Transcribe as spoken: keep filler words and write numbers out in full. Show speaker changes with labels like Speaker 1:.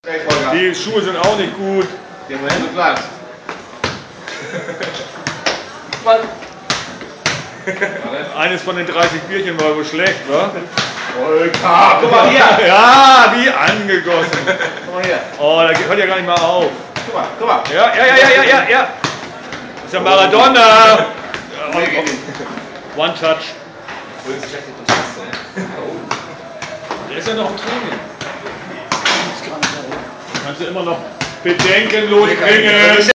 Speaker 1: Die Schuhe sind auch nicht gut.
Speaker 2: Die haben wir so glatt.
Speaker 1: Eines von den dreißig Bierchen war wohl schlecht, wa?
Speaker 2: Volker, guck mal hier!
Speaker 1: Ja, wie angegossen.
Speaker 2: Guck mal hier.
Speaker 1: Oh, der hört ja gar nicht mal auf.
Speaker 2: Guck mal, guck mal.
Speaker 1: Ja, ja, ja, ja, ja, ja, ja. Das ist ja Maradona. One touch. Der ist ja noch im Training. Kannst du immer noch bedenkenlos bringen.